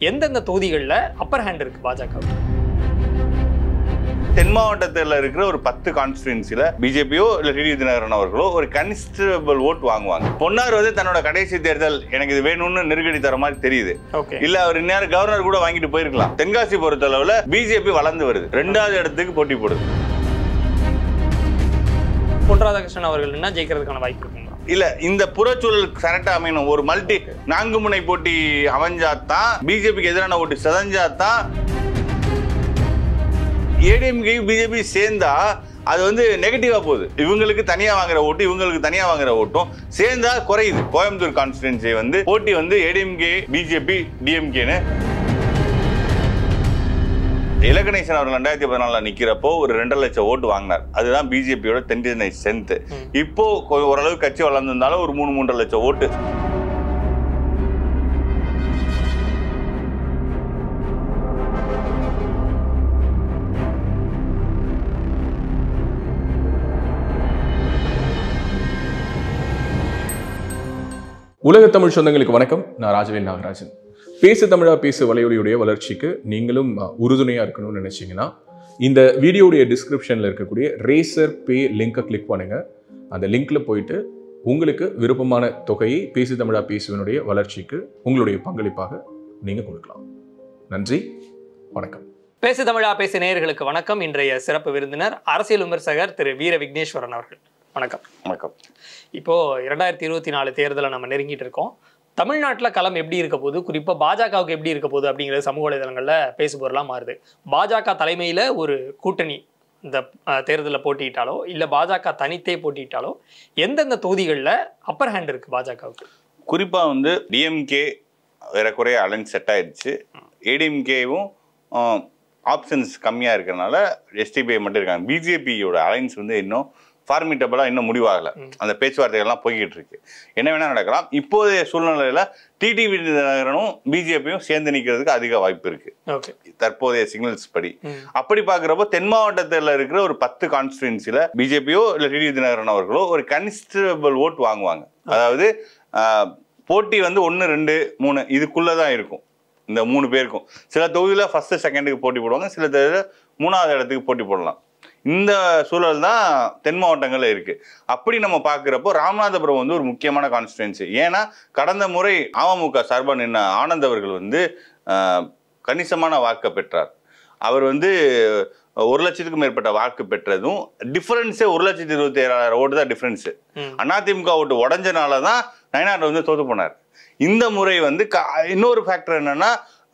எந்தெந்த தொகுதிகளில் upper hand இருக்கு பாஜக? தென் மாவட்டத்தில் இருக்கிற ஒரு 10 கான்ஸ்டிடுவன்சில பிஜேபியோ இல்ல டிடி தினகரன் அவர்களோ ஒரு கன்சிடரபிள் ஓட் வாங்குவாங்க. பொன்னார் வந்து தன்னோட கடைசி தேர்தல் எனக்கு இது வேணும்னு நெருக்கடி தர மாதிரி தெரியுது. இல்ல அவர் நேரம் கவர்னர் கூட வாங்கிட்டு போயிருக்கலாம். தென்காசி பொறுத்தளவுல பிஜேபி வளர்ந்து வருது, 2வது இடத்துக்கு போட்டி போடுது. பொன் ராதாகிருஷ்ணன் அவர்கள் என்ன ஜெயிக்கிறதுக்கான வாய்ப்பு இருக்குங்களா? இல்ல இந்த புறச்சூழல் கரெக்டா அமையணும். ஒரு மல்டி 4 முனை போட்டி அமைஞ்சாதான், பிஜேபிக்கு எதிரான ஓட்டு செதஞ்சாதான். ஏடிஎம்கே பிஜேபி சேர்ந்தா அது வந்து நெகட்டிவா போகுது. இவங்களுக்கு தனியா வாங்குற ஓட்டு இவங்களுக்கு தனியா வாங்குற ஓட்டும் சேர்ந்தா குறையுது. கோயம்புத்தூர் கான்ஸ்டிடுவன்சி வந்து போட்டி வந்து ஏடிஎம்கே பிஜேபி டிஎம்கேன்னு. இலகணேசன் அவர்கள் 2014 நிக்கிறப்போ ஒரு 2.5 லட்சம் ஓட்டு வாங்கினார். அதுதான் பிஜேபியோட தென்சென்னை ஸ்ட்ரென்த். இப்போ ஓரளவு கட்சி வளர்ந்திருந்தாலும் ஒரு 3.5 லட்சம் ஓட்டு. உலக தமிழ் சொந்தங்களுக்கு வணக்கம். நான் ராஜவேல் நாகராஜன். பேசு தமிழா பேசு வலையொலியுடைய வளர்ச்சிக்கு நீங்களும் உறுதுணையாக இருக்கணும்னு நினச்சிங்கன்னா இந்த வீடியோடைய டிஸ்கிரிப்ஷனில் இருக்கக்கூடிய ரேசர் பே லிங்கை கிளிக் பண்ணுங்கள். அந்த லிங்க்கில் போயிட்டு உங்களுக்கு விருப்பமான தொகையை பேசு தமிழா பேசுவனுடைய வளர்ச்சிக்கு உங்களுடைய பங்களிப்பாக நீங்கள் கொடுக்கலாம். நன்றி, வணக்கம். பேசு தமிழா பேசு நேயர்களுக்கு வணக்கம். இன்றைய சிறப்பு விருந்தினர் அரசியல் விமர்சகர் திரு வீர விக்னேஸ்வரன் அவர்கள். வணக்கம். வணக்கம். இப்போ 2024 தேர்தலை நம்ம நெருங்கிட்டு இருக்கோம். தமிழ்நாட்டில் களம் எப்படி இருக்க போகுது, குறிப்பாக பாஜகவுக்கு எப்படி இருக்க போகுது அப்படிங்கிறது சமூக வலைதளங்களில் பேசுபொருளாக மாறுது. பாஜக தலைமையில் ஒரு கூட்டணி இந்த தேர்தலில் போட்டியிட்டாலோ இல்லை பாஜக தனித்தே போட்டியிட்டாலோ எந்தெந்த தொகுதிகளில் அப்பர் ஹேண்ட் இருக்கு பாஜகவுக்கு? குறிப்பாக வந்து டிஎம்கே வேறக்குறைய அலைன்ஸ் செட் ஆயிடுச்சு. ஏடிஎம்கேவும் ஆப்ஷன்ஸ் கம்மியாக இருக்கிறதுனால எஸ்டிபிஐ மட்டும் இருக்காங்க. பிஜேபியோட அலைன்ஸ் வந்து இன்னும் ஃபார்மிட்டபிளாக இன்னும் முடிவாகலை. அந்த பேச்சுவார்த்தைகள்லாம் போய்கிட்டு இருக்கு. என்ன வேணா நடக்கலாம். இப்போதைய சூழ்நிலையில டிடிவி தினகரனும் பிஜேபியும் சேர்ந்து நிற்கிறதுக்கு அதிக வாய்ப்பு இருக்கு தற்போதைய சிக்னல்ஸ் படி. அப்படி பாக்குறப்போ தென் மாவட்டத்தில் இருக்கிற ஒரு 10 கான்ஸ்டிடுவன்சில பிஜேபியோ இல்ல டிடி தினகரன் அவர்களோ ஒரு கன்சிடரபிள் ஓட் வாங்குவாங்க. அதாவது போட்டி வந்து 1, 2, 3 இதுக்குள்ளதான் இருக்கும். இந்த 3 பேருக்கும் சில தொகுதியில ஃபர்ஸ்ட் செகண்டுக்கு போட்டி போடுவாங்க, சில தொகுதியில 3வது இடத்துக்கு போட்டி போடலாம். இந்த சூழல் தான் தென் மாவட்டங்கள்ல இருக்கு. அப்படி நம்ம பாக்குறப்போ ராமநாதபுரம் வந்து ஒரு முக்கியமான கான்ஸ்டிடுவன்சி. ஏன்னா கடந்த முறை அமமுக சார்பாக நின்ன ஆனந்த் அவர்கள் வந்து கணிசமான வாக்கு பெற்றார். அவர் வந்து 1 லட்சத்துக்கும் மேற்பட்ட வாக்கு பெற்றதும் டிஃபரன்ஸே 1,27,700 ஓட்டு தான் டிஃபரன்ஸ். அதிமுக ஓட்டு உடஞ்சனாலதான் நயனார் வந்து தோத்து போனார். இந்த முறை வந்து இன்னொரு ஃபேக்டர் என்னன்னா,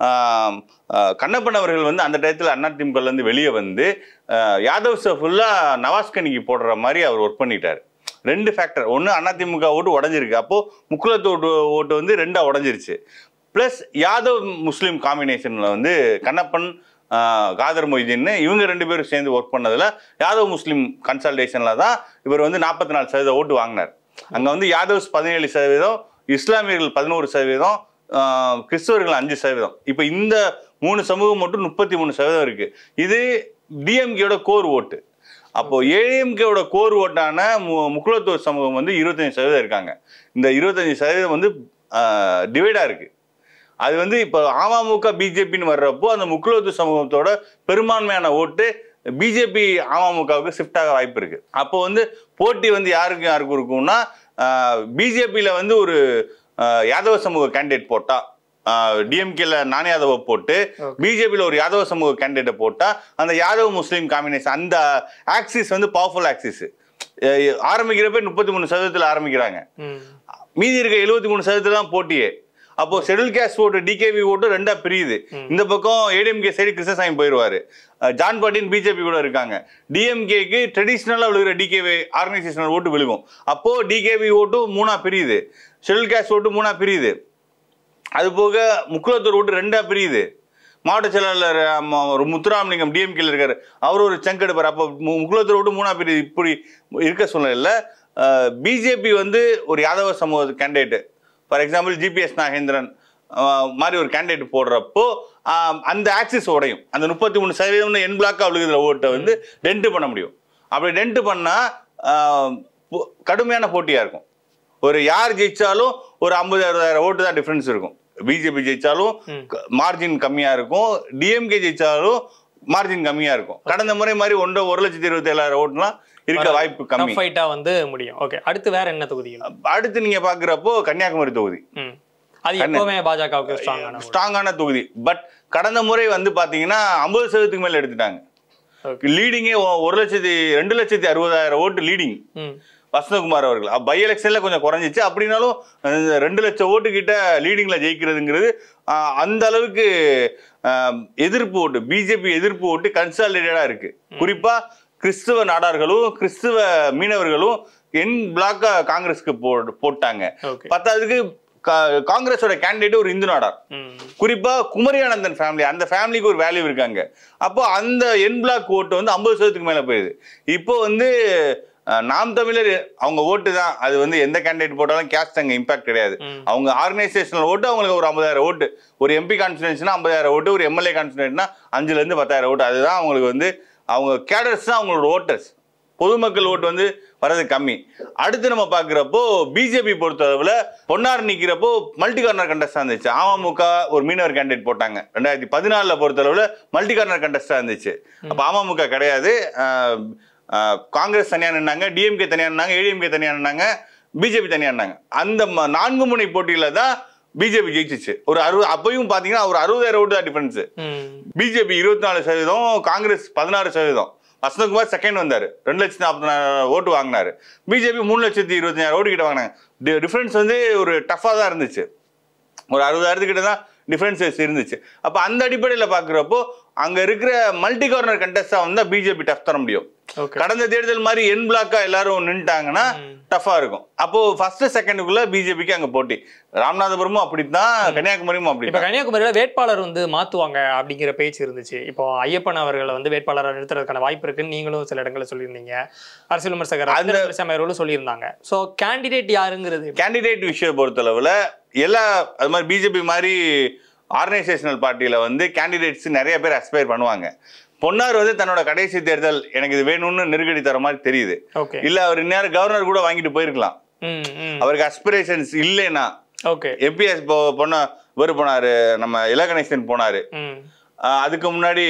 கண்ணப்பன் அவர்கள் வந்து அந்த டயத்தில் அதிமுக இருந்து வெளியே வந்து யாதவ் ஃபுல்லா நவாஸ்கனிக்கு போடுற மாதிரி அவர் ஒர்க் பண்ணிட்டார். 2 ஃபேக்டர். ஒன்று, அதிமுக ஓட்டு உடஞ்சிருக்கு. அப்போ முக்குலத்து ஓட்டு வந்து 2ஆ உடஞ்சிருச்சு. பிளஸ் யாதவ் முஸ்லீம் காம்பினேஷன்ல வந்து கண்ணப்பன் காதர் மொய்தீன் இவங்க 2 பேரும் சேர்ந்து ஒர்க் பண்ணதுல யாதவ் முஸ்லீம் கன்சல்டேஷன்ல தான் இவர் வந்து 44% ஓட்டு வாங்கினார். அங்க வந்து யாதவ்ஸ் 17%, இஸ்லாமியர்கள் 11%, கிறிஸ்தவர்கள் 5%. இப்ப இந்த 3 சமூகம் மட்டும் 33% இருக்கு. இது டிஎம்கேயோட கோர் ஓட்டு. அப்போ ஏடிஎம்கேயோட கோர் ஓட்டான முக்குலத்தோர் சமூகம் வந்து 25% இருக்காங்க. இந்த 25% வந்து டிவைடா இருக்கு. அது வந்து இப்போ அமமுக பிஜேபின்னு வர்றப்போ அந்த முக்குலத்தோர் சமூகத்தோட பெரும்பான்மையான ஓட்டு பிஜேபி அமமுகவுக்கு ஷிஃப்ட் ஆக வாய்ப்பு இருக்கு. அப்போ வந்து போட்டி வந்து யாருக்கும் இருக்கும்னா, பிஜேபியில வந்து ஒரு யாதவ சமூக கேண்டிடேட் போட்டா, டிஎம்கேல நான் யாதவ போட்டு பிஜேபியில ஒரு யாதவ சமூக கேண்டிடேட்டை போட்டா அந்த யாதவ் முஸ்லீம் காம்பினேஷன் அந்த ஆக்சிஸ் வந்து பவர்ஃபுல் ஆக்சிஸ். ஆரம்பிக்கிறப்ப 33% ஆரம்பிக்கிறாங்க. மீதி இருக்க 73% தான் போட்டியே. அப்போ ஷெட்யூல் கேஸ்ட் ஓட்டு டிகேவி ஓட்டு 2ஆ பிரியுது. இந்த பக்கம் ஏடிஎம்கே சைடு கிருஷ்ணசாமி போயிடுவாரு, ஜான் பாட்டின் பிஜேபி கூட இருக்காங்க. டிஎம்கேக்கு ட்ரெடிஷ்னலா விழுகிற டிகேவி ஆர்கனைசேஷனல் ஓட்டு விழுகும். அப்போ டிகேவி ஓட்டு 3ஆ பிரியுது, ஷெட்யூல் கேஸ்ட் ஓட்டு 3ஆ பிரியுது. அது போக முக்குலத்தூர் ஓட்டு 2ஆ பிரியுது. மாவட்ட செயலாளர் முத்துராமலிங்கம் டிஎம்கேல இருக்காரு, அவர் ஒரு சங்க் எடுப்பார். அப்போ முக்குலத்தூர் ஓட்டு 3ஆ பிரியுது. இப்படி இருக்க சூழ்நிலையில பிஜேபி வந்து ஒரு யாதவ சமூக candidate, for example GPS Nagendran மாதிரி ஒரு கேண்டிடேட் போடுறப்போ அந்த ஆக்சிஸ் உடையும். அந்த 33% என் பிளாக்கா விழுகிற ஓட்டை வந்து டென்ட் பண்ண முடியும். அப்படி டென்ட் பண்ணா கடுமையான போட்டியா இருக்கும். ஒரு யார் ஜெயிச்சாலும் ஒரு 50,000 ஓட்டு தான் டிஃபரன்ஸ் இருக்கும். பிஜேபி ஜெயிச்சாலும் மார்ஜின் கம்மியா இருக்கும், டிஎம்கே ஜெயிச்சாலும் மார்ஜின் கம்மியா இருக்கும். கடந்த முறை மாதிரி 1,27,700 ஓட்டுலாம் இருக்க வாய்ப்பு கம்மி. ஃபைட்டா வந்து முடியும். ஓகே, அடுத்து வேற என்ன தொகுதிகள்? அடுத்து நீங்க பாக்குறப்போ கன்னியாகுமரி தொகுதி அது எப்பவுமே பாஜகவுக்கு ஸ்ட்ராங்கான தொகுதி. பட் கடந்த முறை வந்து பாத்தீங்கன்னா 50% மேல எடுத்துட்டாங்க. லீடிங்கே 1,02,60,000 ஓட்டு லீடிங் வசந்தகுமார் அவர்கள். பை எலெக்ஷன்ல கொஞ்சம் குறைஞ்சிச்சு, அப்படின்னாலும் 2 லட்சம் ஓட்டு கிட்ட லீடிங்ல ஜெயிக்கிறதுங்கிறது அந்த அளவுக்கு எதிர்ப்பு ஓட்டு, பிஜேபி எதிர்ப்பு ஓட்டு கன்சாலிடேட்டடா இருக்கு. குறிப்பா கிறிஸ்துவ நாடார்களும் கிறிஸ்துவ மீனவர்களும் என் பிளாக்கா காங்கிரஸ்க்கு போட்டாங்க. பத்தாவதுக்கு காங்கிரஸோட கேண்டிடேட் ஒரு இந்து நாடார், குறிப்பா குமரியானந்தன் ஃபேமிலி, அந்த ஃபேமிலிக்கு ஒரு வேல்யூ இருக்காங்க. அப்போ அந்த என் பிளாக் ஓட்டு வந்து 50% மேல போயிடுது. இப்போ வந்து நாம் தமிழர் அவங்க ஓட்டு தான், அது வந்து எந்த கேண்டிடேட் போட்டாலும் கேஸ்ட் அங்க இம்பாக்ட் கிடையாது. அவங்க ஆர்கனைசேஷனல் ஓட்டு அவங்களுக்கு ஒரு 50,000 ஓட்டு, ஒரு எம்பி கான்ஸ்டிடன்சினா 50,000 ஓட்டு, ஒரு எம்எல்ஏ கான்ஸ்டிடன்ட்னா 5,000 to 10,000 ஓட்டு. அதுதான் அவங்களுக்கு வந்து அவங்க கேடர்ஸ் தான் அவங்களோட ஓட்டர்ஸ். பொதுமக்கள் ஓட்டு வந்து வரது கம்மி. அடுத்து நம்ம பாக்குறப்போ பிஜேபி பொறுத்தளவுல பொன்னார் நிக்கிறப்போ மல்டி கார்னர் கண்டஸ்டா இருந்துச்சு. அமமுக ஒரு மீனவர் கேண்டிடேட் போட்டாங்க. 2014 பொறுத்தளவுல மல்டி கார்னர் கண்டஸ்டா இருந்துச்சு. அப்ப அமமுக கிடையாது, காங்கிரஸ் தனியா நின்னாங்க, டிஎம்கே தனியா நின்னாங்க, ஏடிஎம்கே தனியா நின்னாங்க, பிஜேபி தனியா நின்னாங்க. அந்த 4 முனை போட்டியில தான் பிஜேபி ஜெயிச்சிச்சு. ஒரு 60, அப்பயும் பாத்தீங்கன்னா ஒரு 60,000 ஓட்டு தான் difference. BJP 24%, Congress 16%. Vasanthakumar second வந்தாரு, 2,40,000 ஓட்டு வாங்கினாரு. பிஜேபி 3,25,000 ஓட்டு கிட்ட வாங்கினாங்க. டிஃபரன்ஸ் வந்து ஒரு டஃபா தான் இருந்துச்சு, ஒரு 60,000 கிட்ட தான் டிஃபரன்சஸ் இருந்துச்சு. அப்ப அந்த அடிப்படையில் பாக்குறப்போ அங்க இருக்கிற மல்டி கார்னர் கண்டஸ்டா வந்தா பிஜேபி டஃப் தர முடியும். கடந்த தேர்தல் மாதிரி என் பிளாக்கா எல்லாரும் நின்ட்டாங்கன்னா டஃபா இருக்கும். அப்போ ஃபர்ஸ்ட் செகண்டுக்குள்ள பிஜேபிக்கு அங்க போட்டி. ராமநாதபுரமும் அப்படித்தான், கன்னியாகுமரியும் அப்படி. இப்ப கன்னியாகுமரியில வேட்பாளர் வந்து மாத்துவாங்க அப்படிங்கிற பேச்சு இருந்துச்சு. இப்போ ஐயப்பன் அவர்களை வந்து வேட்பாளரை நிறுத்துறதுக்கான வாய்ப்பு இருக்குன்னு நீங்களும் சில இடங்களில் சொல்லியிருந்தீங்க, அரசியல் விமர்சகர் அவர்களும் சொல்லியிருந்தாங்க. ஸோ கேண்டிடேட் யாருங்கிறது, கேண்டிடேட் விஷயம் பொறுத்தளவுல எல்லா அது மாதிரி பிஜேபி மாதிரி ஆர்கனைசேஷனல் பார்ட்டியில வந்து கேண்டிடேட்ஸ் நிறைய பேர் அஸ்பயர் பண்ணுவாங்க. பொன்னார் வந்து தன்னோட கடைசி தேர்தல் எனக்கு இது வேணும்னு நெருக்கடி தர மாதிரி தெரியுது. இல்ல அவர் இந்நேரம் கவர்னர் கூட வாங்கிட்டு போயிருக்கலாம். அவருக்கு அஸ்பிரேஷன்ஸ் இல்லைன்னா எம்பிஎஸ் இவர் போனாரு, நம்ம இலகணேசன் போனாரு. அதுக்கு முன்னாடி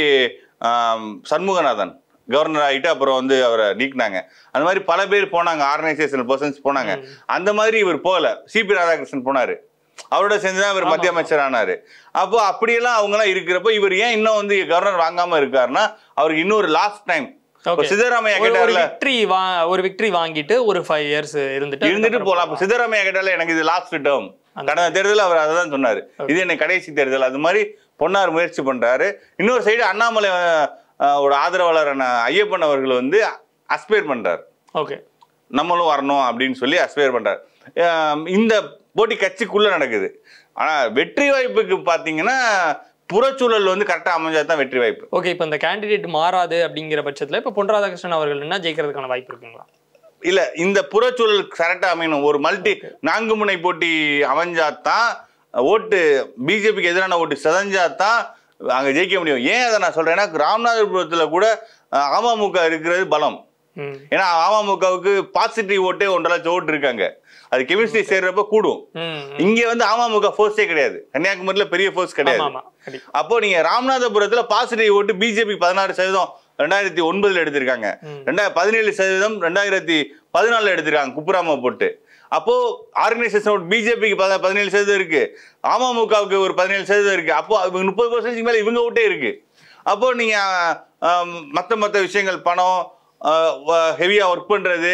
சண்முகநாதன் கவர்னர் ஆகிட்டு அப்புறம் வந்து அவரை நீக்கினாங்க. அந்த மாதிரி பல பேர் போனாங்க, ஆர்கனைசேஷனல் பர்சன்ஸ் போனாங்க. அந்த மாதிரி இவர் போகல. சிபி ராதாகிருஷ்ணன் போனாரு, அவரோட சேர்ந்துதான் இவர் மத்திய அமைச்சர் ஆனாரு. அப்போ அப்படியெல்லாம் அவங்க எல்லாம் இருக்கிறப்ப இவர் ஏன் இன்னும் வந்து கவர்னர் வாங்காம இருக்காருன்னா அவருக்கு இன்னொரு லாஸ்ட் டைம் சித்தராமையா கேட்டார்ல, ஒரு விக்டரி வாங்கிட்டு ஒரு 5 years இருந்துட்டு போலாம். சித்தராமையா கேட்டால எனக்கு இது லாஸ்ட் டேர்ம், கடந்த தேர்தல் அவர் அதான் சொன்னாரு, இது எனக்கு கடைசி தேர்தல். அது மாதிரி பொன்னார் முயற்சி பண்றாரு. இன்னொரு சைடு அண்ணாமலை ஒரு ஆதரவாளரான ஐயப்பன் அவர்கள் வந்து அஸ்பயர் பண்றாரு, நம்மளும் வரணும் அப்படின்னு சொல்லி அஸ்பயர் பண்றாரு. இந்த போட்டி கட்சிக்குள்ள நடக்குது. ஆனா வெற்றி வாய்ப்புக்கு பாத்தீங்கன்னா புறச்சூழல் வந்து கரெக்டா அமைஞ்சாதான் வெற்றி வாய்ப்பு. ஓகே, இப்ப இந்த கேண்டிடேட் மாறாது அப்படிங்கிற பட்சத்துல இப்ப பொன் ராதாகிருஷ்ணன் அவர்கள் என்ன ஜெயிக்கிறதுக்கான வாய்ப்பு இருக்குங்களா? இல்ல, இந்த புறச்சூழல் கரெக்டா அமையணும். ஒரு மல்டி 4 முனை போட்டி அமைஞ்சாதான் ஓட்டு பிஜேபிக்கு எதிரான ஓட்டு செதஞ்சாதான் அங்க ஜெயிக்க முடியும். ஏன் அதை நான் சொல்றேன்னா ராமநாதபுரத்துல கூட அமமுக இருக்கிறது பலம். ஏன்னா அமமுகவுக்கு பாசிட்டிவ் ஓட்டே 1.5 லட்சம் ஓட்டு இருக்காங்க. அது கெமிஸ்ட்ரி சேர்றப்ப கூடும். இங்க வந்து அமமுக ஃபோர்ஸே கிடையாது, கன்னியாகுமரியில பெரிய ஃபோர்ஸ் கிடையாது. அப்போ நீங்க ராமநாதபுரத்துல பாசிட்டிவ் ஓட்டு பிஜேபி 16% 2009 எடுத்திருக்காங்க, 17% 2014 எடுத்திருக்காங்க குப்புராம போட்டு. அப்போ ஆர்கனைசேஷன் ஓட்டு பிஜேபிக்கு 17% இருக்கு, அமமுகவுக்கு ஒரு 17% இருக்கு. அப்போ 30% மேல இவங்க ஓட்டே இருக்கு. அப்போ நீங்க மத்த விஷயங்கள் பணம் ஹெவியா ஒர்க் பண்றது,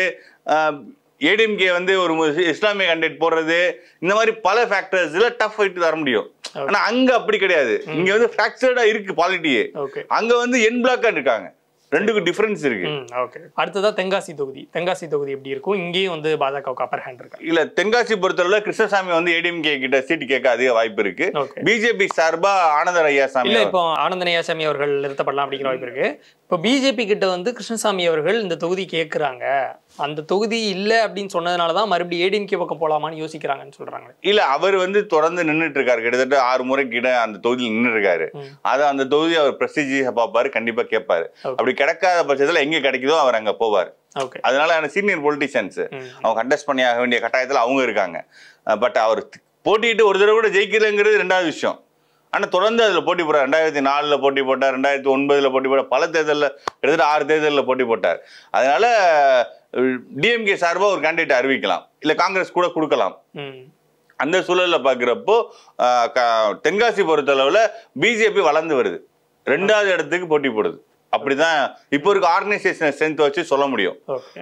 ஏடிஎம்கே வந்து ஒரு இஸ்லாமிய கேண்டிடேட் போடுறது, இந்த மாதிரி பல ஃபேக்டர்ஸ்ல டஃப் ஃபைட் தர முடியும். ஆனா அங்க அப்படி கிடையாது. இங்க வந்து ஃபிராக்சர்டா இருக்கு பாலிட்டியே. அங்க வந்து என் பிளாக்கா இருக்காங்க. ரெண்டுக்கும் டிஃபரன்ஸ் இருக்கு. அடுத்ததா தென்காசி தொகுதி. தென்காசி தொகுதி எப்படி இருக்கும்? இங்கேயும் வந்து பாஜகவுக்கு அப்பர் ஹேண்ட் இருக்கு. இல்ல, தென்காசி பொறுத்தவரை கிருஷ்ணசாமி வந்து ஏடிஎம்கே கிட்ட சீட்டு கேட்க அதிக வாய்ப்பு இருக்கு. பிஜேபி சார்பா ஆனந்தன் ஐயாசாமி, இல்ல இப்போ ஆனந்தன் ஐயாசாமி அவர்கள் நிறுத்தப்படலாம் அப்படிங்கிற வாய்ப்பு இருக்கு. இப்போ பிஜேபி கிட்ட வந்து கிருஷ்ணசாமி அவர்கள் இந்த தொகுதி கேட்குறாங்க, அந்த தொகுதி இல்லை அப்படின்னு சொன்னதுனாலதான் மறுபடியும் ஏடிஎம்கே பக்கம் போலாமான்னு யோசிக்கிறாங்கன்னு சொல்றாங்க. இல்ல, அவர் வந்து தொடர்ந்து நின்றுட்டு இருக்காரு, கிட்டத்தட்ட 6 முறை கிட்ட அந்த தொகுதியில் நின்று இருக்காரு. அதான் அந்த தொகுதி அவர் பிரஸ்டீஜியா பார்ப்பாரு, கண்டிப்பா கேட்பாரு. அப்படி கிடைக்காத பட்சத்துல எங்க கிடைக்குதோ அவர் அங்க போவார். அதனால சீனியர் பொலிட்டிஷியன்ஸ் அவங்க கண்டெஸ்ட் பண்ணி ஆக வேண்டிய கட்டாயத்துல அவங்க இருக்காங்க. பட் அவர் போட்டிட்டு ஒரு தடவை கூட ஜெயிக்கிறதுங்கிறது ரெண்டாவது விஷயம். ஆனால் தொடர்ந்து அதில் போட்டி போட்டார். 2004 போட்டி போட்டார், 2009 போட்டி போட்டார், பல தேர்தலில் கிட்டத்தட்ட 6 தேர்தலில் போட்டி போட்டார். அதனால டிஎம்கே சார்பாக ஒரு கேண்டிடேட் அறிவிக்கலாம், இல்லை காங்கிரஸ் கூட கொடுக்கலாம். அந்த சூழல்ல பார்க்குறப்போ தென்காசி பொறுத்தளவில் பிஜேபி வளர்ந்து வருது, 2வது இடத்துக்கு போட்டி போடுது. அப்படிதான் இப்போ இருக்க ஆர்கனைசேஷன் ஸ்ட்ரென்த் வச்சு சொல்ல முடியும்.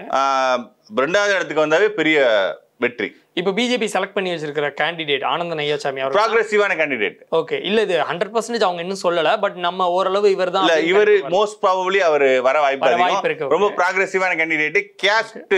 2வது இடத்துக்கு வந்தாவே பெரிய வெற்றி. இப்போ பிஜேபி செலக்ட் பண்ணி வச்சிருக்கிற கேண்டிடேட் ஆனந்தன் ஐயாசாமி அவர் ப்ராக்ரெசிவான கேண்டிடேட். ஓகே, இல்ல இது 100% அவங்க இன்னும் சொல்லல, பட் நம்ம ஓரளவு இவர்தான் இல்ல, இவர் மோஸ்ட் ப்ராபபிலி அவர் வர வாய்ப்பு இருக்கு. ரொம்ப ப்ராக்ரெசிவான கேண்டிடேட், கேஸ்ட்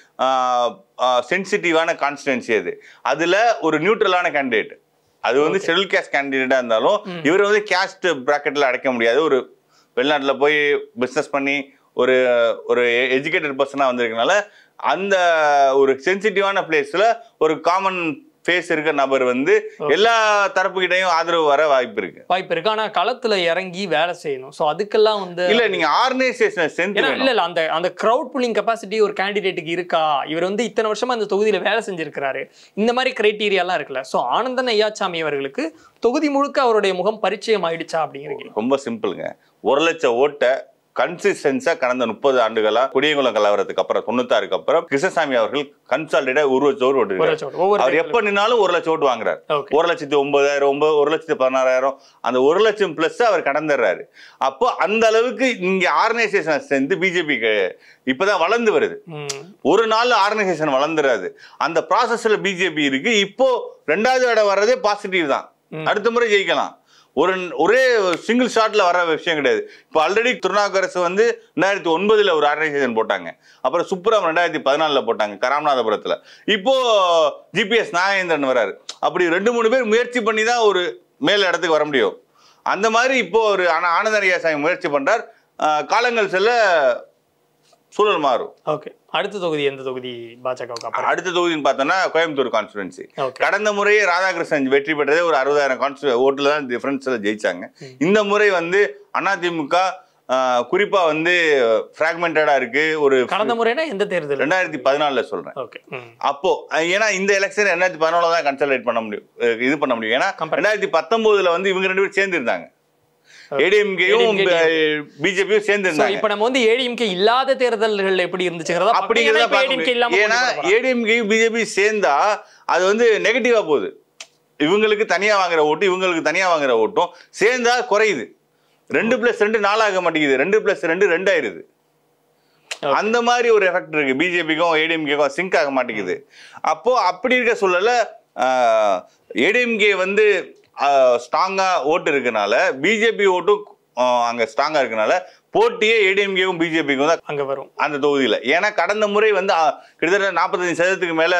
சென்சிட்டிவான கான்ஸ்டிடன்சி அது. அதுல ஒரு நியூட்ரலான கேண்டிடேட். அது வந்து ஷெட்யூல் கேஸ்ட் கேண்டிடேட்டா இருந்தாலும் இவர் வந்து கேஸ்ட் பிராக்கெட்ல அடைக்க முடியாது. ஒரு வெளிநாட்டுல போய் பிசினஸ் பண்ணி ஒரு ஒரு எஜுகேட்டட் பர்சனா வந்திருக்கனால அந்த ஒரு சென்சிட்டிவான பிளேஸ்ல ஒரு காமன் ஃபேஸ் இருக்க நபர் வந்து எல்லா தரப்புகிட்டையும் ஆதரவு வர வாய்ப்பு இருக்கு. ஆனா களத்துல இறங்கி வேலை செய்யணும். சோ அதுக்கெல்லாம் வந்து இல்ல, நீங்க ஆர்கனைசேஷன் ஸ்ட்ரென்த் இல்ல அந்த கிரவுட் புல்லிங் கெபாசிட்டி ஒரு கேண்டிடேட்டுக்கு இருக்கா? இவர் வந்து இத்தனை வருஷமா அந்த தொகுதியில வேலை செஞ்சிருக்கிறாரு, இந்த மாதிரி கிரைட்டீரியா எல்லாம் இருக்குல்ல. சோ ஆனந்தன் ஐயாசாமி அவர்களுக்கு தொகுதி முழுக்க அவருடைய முகம் பரிச்சயம் ஆயிடுச்சா அப்படிங்கிறது ரொம்ப சிம்பிளுங்க. 1 லட்சம் ஓட்டை கன்சிஸ்டன்ஸா கடந்த 30 ஆண்டுகளா குடியங்குளம் கலவரத்துக்கு அப்புறம் 96க்கு அப்புறம் கிருஷ்ணசாமி அவர்கள் கன்சாலிடேட்டா 1 லட்சம் ஓட்டு ஓட்டு அவர் எப்ப நின்னாலும் 1 லட்சம் ஓட்டு வாங்குறாரு. 1,09,000 1,16,000 அந்த 1 லட்சம் பிளஸ் அவர் கடந்துடுறாரு. அப்போ அந்த அளவுக்கு இங்க ஆர்கனைசேஷன் சேர்ந்து பிஜேபிக்கு இப்பதான் வளர்ந்து வருது. ஒரு நாள் ஆர்கனைசேஷன் வளர்ந்துராது. அந்த ப்ராசஸ்ல பிஜேபி இருக்கு. இப்போ 2வது இடம் வர்றதே பாசிட்டிவ் தான். அடுத்த முறை ஜெயிக்கலாம். ஒரே சிங்கிள் ஷாட்ல வர விஷயம் கிடையாது. இப்போ ஆல்ரெடி திருநாவுக்கரசு வந்து 2009 ஒரு ஆர்கனைசேஷன் போட்டாங்க, அப்புறம் சுப்புராம் 2014 போட்டாங்க கராமநாதபுரத்துல. இப்போ ஜிபிஎஸ் நாகேந்திரன் வராரு. அப்படி 2-3 பேர் முயற்சி பண்ணி தான் ஒரு மேல இடத்துக்கு வர முடியும். அந்த மாதிரி இப்போ ஒரு ஆனந்தன் ஐயாசாமி முயற்சி பண்றார். காலங்கள் செல்ல சூழல் மாறும். ஓகே, அடுத்த தொகுதி எந்த தொகுதி பாஜக? அடுத்த தொகுதின்னு பார்த்தோம்னா கோயம்புத்தூர் கான்ஸ்டிடுவன்சி. கடந்த முறையே ராதாகிருஷ்ணன் வெற்றி பெற்றதே ஒரு 60,000 ஓட்டுல தான் டிஃபரன்ஸ்ல ஜெயிச்சாங்க. இந்த முறை வந்து அதிமுக குறிப்பா வந்து பிராக்மெண்டடா இருக்கு. ஒரு கடந்த முறைனா எந்த தேர்தல்? 2014 சொல்றேன். அப்போ ஏன்னா இந்த எலெக்ஷன் 2014 தான் கன்சல்டேட் பண்ண முடியும், இது பண்ண முடியும். ஏன்னா 2019 வந்து இவங்க 2 பேரும் சேர்ந்து இருந்தாங்க. ஏடிஎம்கேயும் பிஜேபியும் சேர்ந்து இருந்தாங்க. இப்ப நம்ம வந்து ஏடிஎம்கே இல்லாத தேர்தல்கள் எப்படி இருந்துச்சுங்கறத அப்படிங்கறத பார்க்கணும். ஏன்னா ஏடிஎம்கேயும் பிஜேபி சேர்ந்தா அது வந்து நெகட்டிவா போகுது. இவங்களுக்கு தனியா வாங்குற ஓட்டு, இவங்களுக்கு தனியா வாங்குற ஓட்டும் சேர்ந்தா குறையுது. 2+2 4 ஆக மாட்டேங்குது, 2+2 2 ஆயிருது. அந்த மாதிரி ஒரு எஃபெக்ட் இருக்கு. பிஜேபிக்கும் ஏடிஎம்கேக்கும் சிங்க் ஆக மாட்டேங்குது. அப்போ அப்படி இருக்க சூழல்ல ஏடிஎம்கே வந்து ஸ்ட்ராங்கா ஓட்டு இருக்கனால பிஜேபி ஓட்டும் அங்க ஸ்ட்ராங்கா இருக்கனால போட்டியே ஏடிஎம்கேவும் பிஜேபிக்கும் தான் அங்க வரும் அந்த தொகுதியில. ஏன்னா கடந்த முறை வந்து கிட்டத்தட்ட 45% மேல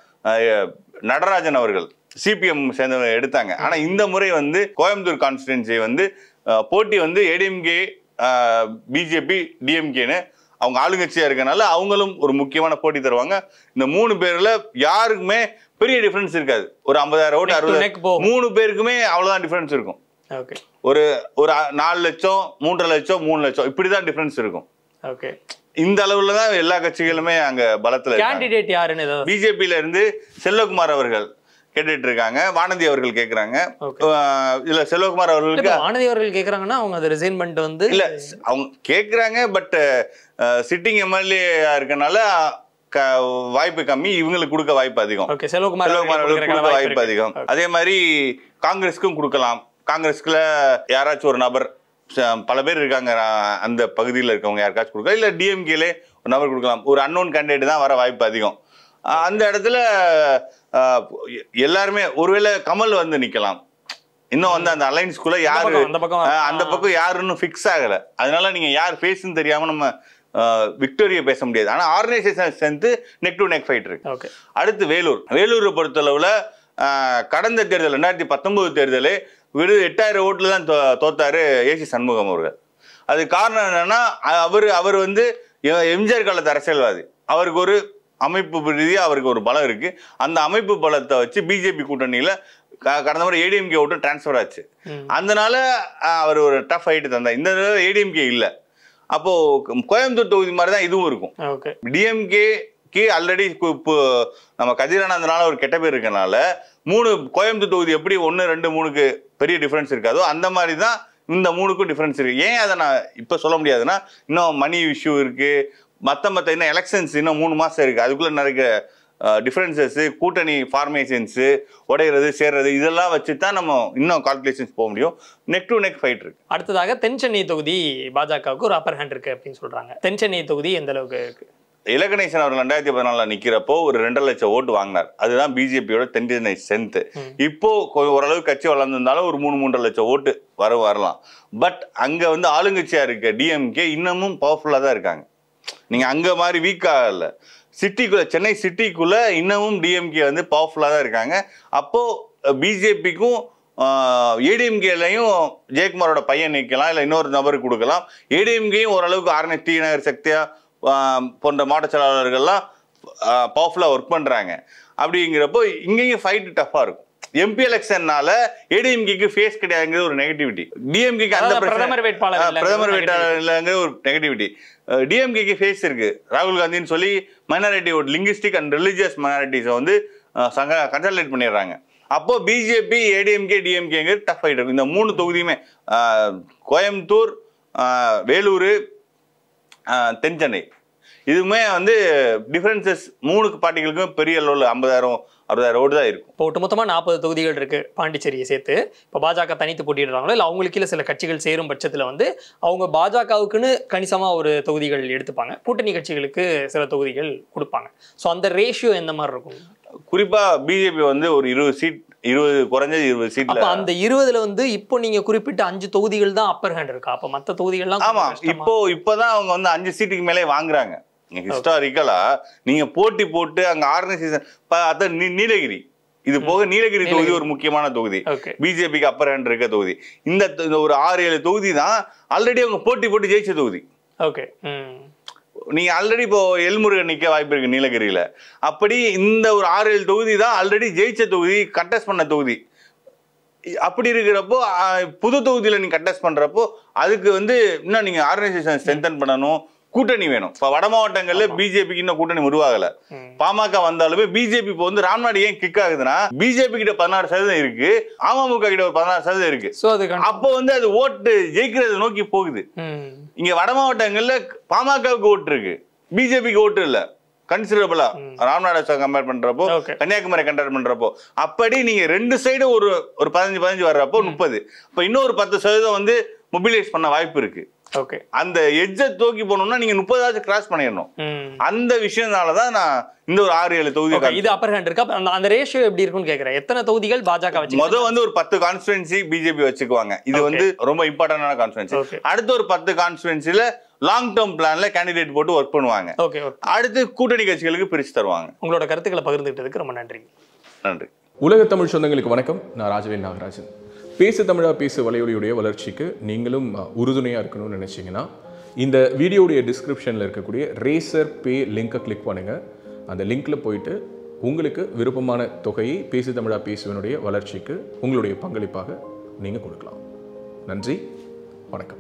நடராஜன் அவர்கள் சிபிஎம் சேர்ந்தவங்க எடுத்தாங்க. ஆனா இந்த முறை வந்து கோயம்புத்தூர் கான்ஸ்டிடுவன்சி வந்து போட்டி வந்து ஏடிஎம்கே பிஜேபி டிஎம்கேன்னு அவங்க ஆளுங்கட்சியா இருக்கனால அவங்களும் ஒரு முக்கியமான போட்டி தருவாங்க. இந்த 3 பேர்ல யாருக்குமே பெரிய டிஃபரன்ஸ் இருக்காது. ஒரு 50,000 ஓட்டு 60,000 3 பேருக்குமே அவ்வளவுதான் டிஃபரன்ஸ் இருக்கும். ஒரு 4 லட்சம் 3.5 லட்சம் 3 லட்சம் இப்படிதான் டிஃபரன்ஸ் இருக்கும். இந்த அளவுல தான் எல்லா கட்சிகளுமே அங்க பலத்துல கேண்டிடேட் யாருன்னு பிஜேபியில இருந்து செல்வகுமார் அவர்கள் கேட்டுட்டு இருக்காங்க, வானதி அவர்கள் கேக்குறாங்க. இல்ல செல்வகுமார் அவர்களுக்கு வானதி அவர்கள் கேக்குறாங்கன்னா அவங்க அதை ரிசைன் பண்ணிட்டு வந்து இல்ல அவங்க கேக்குறாங்க. பட் சிட்டிங் எம்எல்ஏ இருக்கனால வாய்ப்பு கம்மி, இவங்களுக்கு கொடுக்க வாய்ப்பு அதிகம். செல்வகுமார் அவர்களுக்கு கொடுக்க வாய்ப்பு அதிகம். அதே மாதிரி காங்கிரஸுக்கும் கொடுக்கலாம். காங்கிரஸ்ல யாராச்சும் ஒரு நபர், பல பேர் இருக்காங்க அந்த பகுதியில் இருக்கவங்க, யாருக்காச்சும் கொடுக்கலாம். இல்ல டிஎம்கேல ஒரு நபர் கொடுக்கலாம். ஒரு அன்னோன் கேண்டிடேட் தான் வர வாய்ப்பு அதிகம். அந்த இடத்துல எல்லாருமே ஒருவேளை கமல் வந்து நிக்கலாம். இன்னும் வந்து அந்த அலைன்ஸ்குள்ள யாரு அந்த பக்கம் யாருன்னு பிக்ஸ் ஆகல. அதனால நீங்க யார் ஃபேஸ்ன்னு தெரியாம நம்ம விக்டோரியா பேச முடியாது. ஆனா ஆர்கனைசேஷன் சேர்ந்து நெக் டு நெக் ஃபைட் இருக்கு. அடுத்து வேலூரை பொறுத்தளவுல கடந்த தேர்தல் 2019 தேர்தலே வெறும் 8,000 ஓட்டுல தான் தோத்தாரு ஏசி சண்முகம் அவர்கள். அது காரணம் என்னன்னா அவர் வந்து எம்ஜிஆர் காலத்து அரசியல்வாதி. அவருக்கு ஒரு அமைப்பு ரீதியாக அவருக்கு ஒரு பலம் இருக்கு. அந்த அமைப்பு பலத்தை வச்சு பிஜேபி கூட்டணியில கடந்த முறை ஏடிஎம்கே ஓட்டு டிரான்ஸ்பர் ஆச்சு. அதனால அவர் ஒரு டஃப் ஃபைட் தந்தார். இந்த ஏடிஎம்கே இல்ல. அப்போ கோயம்புத்தூர் தொகுதி மாதிரி தான் இதுவும் இருக்கும். டிஎம்கே ஆல்ரெடி நம்ம கதிரானந்தனால ஒரு கெட்ட பேர் இருக்கனால கோயம்புத்தூர் தொகுதி எப்படி 1, 2, 3க்கு பெரிய டிஃபரன்ஸ் இருக்காதோ அந்த மாதிரி தான் இந்த 3க்கும் டிஃபரன்ஸ் இருக்கு. ஏன் அதை நான் இப்போ சொல்ல முடியாதுன்னா, இன்னும் மணி இஷ்யூ இருக்கு, மற்ற இன்னும் எலெக்ஷன்ஸ் இன்னும் 3 மாசம் இருக்கு. அதுக்குள்ள நிறைய டிஃபரன்சஸ், கூட்டணி ஃபார்மேஷன்ஸு, உடையிறது சேர்றது, இதெல்லாம் வச்சு தான் நம்ம இன்னும் கால்குலேஷன்ஸ் போக முடியும். நெக் டு நெக் ஃபைட் இருக்கு. அடுத்ததாக தென் சென்னை தொகுதி பாஜகவுக்கு ஒரு அப்பர் ஹேண்ட் இருக்கு அப்படின்னு சொல்றாங்க. தென் சென்னை தொகுதி எந்த அளவுக்கு இருக்கு? இலகணேசன் அவர் 2014 நிக்கிறப்போ ஒரு 2.5 லட்சம் ஓட்டு வாங்கினார். அதுதான் பிஜேபியோட தென் சென்னை ஸ்ட்ரென்த். இப்போ ஓரளவு கட்சி வளர்ந்திருந்தாலும் ஒரு 3-3.5 லட்சம் ஓட்டு வரலாம். பட் அங்க ஆளுங்கட்சியா இருக்க டிஎம்கே இன்னமும் பவர்ஃபுல்லா தான் இருக்காங்க. நீங்க அங்க மாதிரி வீக்கா இல்ல. சிட்டிக்குள்ள, சென்னை சிட்டிக்குள்ள இன்னமும் டிஎம்கே பவர்ஃபுல்லா தான் இருக்காங்க. அப்போ பிஜேபிக்கும் ஏடிஎம்கேலையும் ஜெயக்குமாரோட பையன் நிற்கலாம், இல்லை இன்னொரு நபருக்கு கொடுக்கலாம். ஏடிஎம்கேயும் ஓரளவுக்கு ஆர்என்எஸ் டி நகர் சக்தியா போன்ற மாவட்ட செயலாளர்கள்லாம் பவர்ஃபுல்லாக ஒர்க் பண்ணுறாங்க. அப்படிங்கிறப்போ இங்கேயும் ஃபைட் டஃப்பாக இருக்கும். எம்பி எலெக்ஷன்னால ஏடிஎம்கேக்கு ஃபேஸ் கிடையாதுங்கிற ஒரு நெகட்டிவிட்டி, டிஎம்கேக்கு அந்த பிரதமர் வேட்பாளர் இல்லைங்கிற ஒரு நெகட்டிவிட்டி, டிஎம்கேக்கு ஃபேஸ் இருக்கு. ராகுல் காந்தின்னு சொல்லி மைனாரிட்டி லிங்குவிஸ்டிக் அண்ட் ரிலிஜியஸ் மைனாரிட்டிஸை கன்சல்டேட் பண்ணிடுறாங்க. அப்போ பிஜேபி, ஏடிஎம்கே, டிஎம்கேங்கிற டஃப் ஃபைட் இருக்கும். இந்த 3 தொகுதியுமே கோயம்புத்தூர், வேலூர், தென் சென்னை, இதுவுமே டிஃபரன்சஸ் 3 பார்ட்டிகளுக்கும் பெரிய அளவில் 50,000-60,000 ஓட்டு தான் இருக்கும். இப்போ ஒட்டுமொத்தமாக 40 தொகுதிகள் இருக்கு பாண்டிச்சேரியை சேர்த்து. இப்போ பாஜக தனித்து போட்டிடுறாங்களோ இல்லை அவங்களுக்கு இல்லை சில கட்சிகள் சேரும் பட்சத்தில் அவங்க பாஜகவுக்குன்னு கணிசமாக ஒரு தொகுதிகள் எடுத்துப்பாங்க, கூட்டணி கட்சிகளுக்கு சில தொகுதிகள் கொடுப்பாங்க. ஸோ அந்த ரேஷியோ எந்த மாதிரி இருக்கும்? குறிப்பா பிஜேபி ஒரு 20 சீட், 20 குறைஞ்சது 20 சீட்ல, அந்த 20ல இப்போ நீங்க குறிப்பிட்ட 5 தொகுதிகள் தான் அப்பர் ஹேண்ட் இருக்கா? அப்ப மற்ற தொகுதிகள்லாம் ஆமா, இப்போதான் அவங்க 5 சீட்டுக்கு மேலே வாங்குறாங்க. ஹிஸ்டாரிக்கலா நீங்க போட்டி போட்டு அங்க ஆர்கனைசேஷன் நீலகிரி, இது போக நீலகிரி தொகுதி ஒரு முக்கியமான தொகுதி, பிஜேபிக்கு அப்பர் ஹேண்ட் இருக்க தொகுதி. இந்த ஒரு 6-7 தொகுதி தான் ஆல்ரெடி அவங்க போட்டி போட்டு ஜெயிச்ச தொகுதி. ஓகே, நீங்க ஆல்ரெடி இப்போ எல்முருகன் நிக்க வாய்ப்பு இருக்கு நீலகிரியில. அப்படி இந்த ஒரு 6-7 தொகுதி தான் ஆல்ரெடி ஜெயிச்ச தொகுதி, கண்டெஸ்ட் பண்ண தொகுதி. அப்படி இருக்கிறப்போ புது தொகுதியில நீங்க கண்டெஸ்ட் பண்றப்போ அதுக்கு இன்னும் நீங்க ஆர்கனைசேஷன் ஸ்ட்ரென்தன் பண்ணணும், கூட்டணி வேணும். இப்ப வட மாவட்டங்கள்ல பிஜேபிக்கு இன்னும் கூட்டணி உருவாகல. பாமக வந்தாலுமே பிஜேபி இப்போ ராம்நாடு ஏன் கிக் ஆகுதுன்னா, பிஜேபி கிட்ட 16% இருக்கு, அமமுக கிட்ட ஒரு 16% இருக்கு. அப்போ அது ஓட்டு ஜெயிக்கிறத நோக்கி போகுது. இங்க வட மாவட்டங்கள்ல பாமகவுக்கு ஓட்டு இருக்கு, பிஜேபிக்கு ஓட்டு இல்ல கன்சிடரபிளா. ராம்நாடு கம்பேர் பண்றப்போ, கன்னியாகுமரி கம்பேர் பண்றப்போ, அப்படி நீங்க 2 சைடு ஒரு 15 வர்றப்போ 30, அப்ப இன்னொரு 10% மொபிலைஸ் பண்ண வாய்ப்பு இருக்கு. அந்த எட்ஜை தூக்கி போனோம்னா நீங்க 30 கிராஸ் பண்ணிடணும். அந்த விஷயம்னாலதான் நான் இந்த ஒரு 6-7 தொகுதி இது அப்பர் ஹேண்ட் இருக்கு. அந்த ரேஷியோ எப்படி இருக்குன்னு கேக்குறேன். எத்தனை தொகுதிகள் பாஜக வச்சு? முதல் ஒரு 10 கான்ஸ்டிட்யூன்சி பிஜேபி வச்சுக்குவாங்க. இது ரொம்ப இம்பார்ட்டன்டான கான்ஸ்டிட்யூன்சி. அடுத்து ஒரு 10 கான்ஸ்டிட்யூன்சில லாங் டேர்ம் பிளான்ல கேண்டிடேட் போட்டு ஒர்க் பண்ணுவாங்க. அடுத்து கூட்டணி கட்சிகளுக்கு பிரிச்சு தருவாங்க. உங்களோட கருத்துக்களை பகிர்ந்துட்டதுக்கு ரொம்ப நன்றி. நன்றி. உலக தமிழ் சொந்தங்களுக்கு வணக்கம். நான் ராஜவேல் நாகராஜன். பேசு தமிழா பேசு வலையொலியுடைய வளர்ச்சிக்கு நீங்களும் உறுதுணையாக இருக்கணும்னு நினச்சிங்கன்னா, இந்த வீடியோடைய டிஸ்கிரிப்ஷனில் இருக்கக்கூடிய ரேசர் பே லிங்கை கிளிக் பண்ணுங்கள். அந்த லிங்க்கில் போயிட்டு உங்களுக்கு விருப்பமான தொகையை பேசு தமிழா பேசுவனுடைய வளர்ச்சிக்கு உங்களுடைய பங்களிப்பாக நீங்கள் கொடுக்கலாம். நன்றி, வணக்கம்.